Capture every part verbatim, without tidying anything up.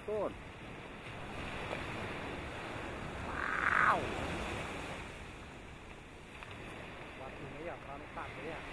tuon. Wow. Quạt gì mấy giờ con phạt đấy à?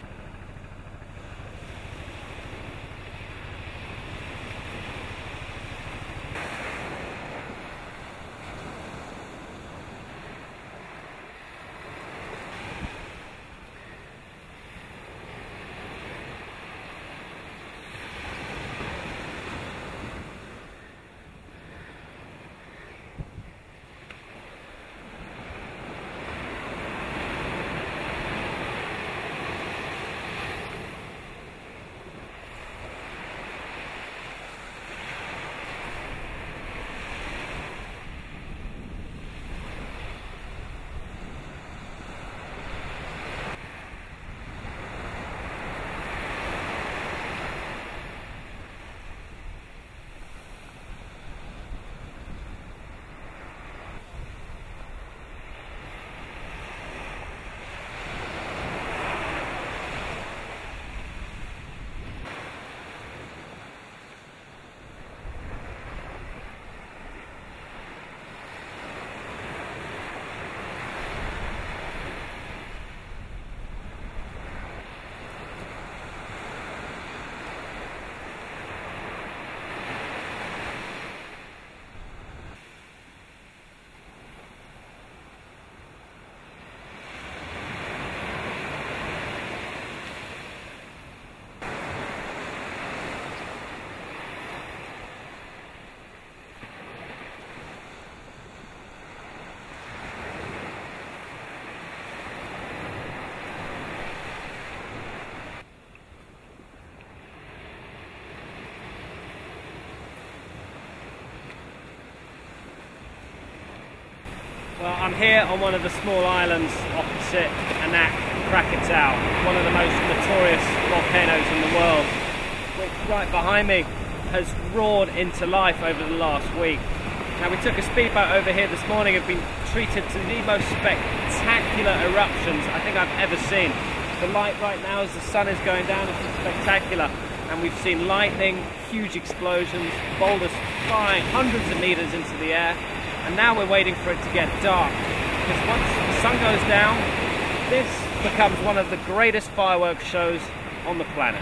Well, I'm here on one of the small islands opposite Anak Krakatau, one of the most notorious volcanoes in the world, which right behind me has roared into life over the last week. Now, we took a speedboat over here this morning and have been treated to the most spectacular eruptions I think I've ever seen. The light right now as the sun is going down is just spectacular, and we've seen lightning, huge explosions, boulders flying hundreds of meters into the air. And now we're waiting for it to get dark, because once the sun goes down, this becomes one of the greatest fireworks shows on the planet.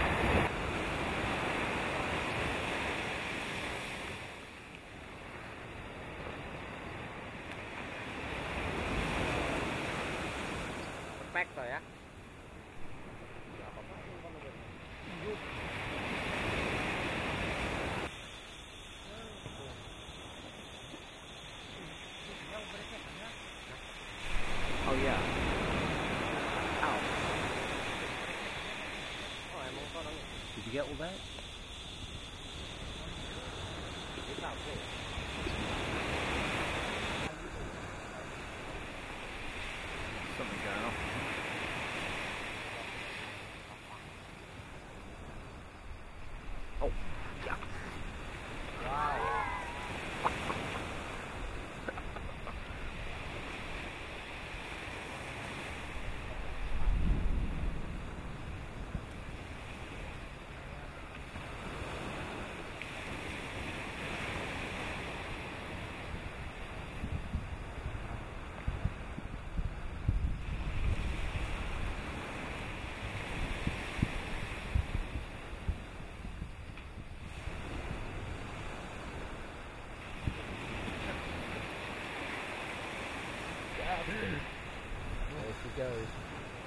Back rồi á. Oh yeah. Ow. Oh, em không có nó. Did you get all that? Something going on. Oh, yeah. Wow. There she goes.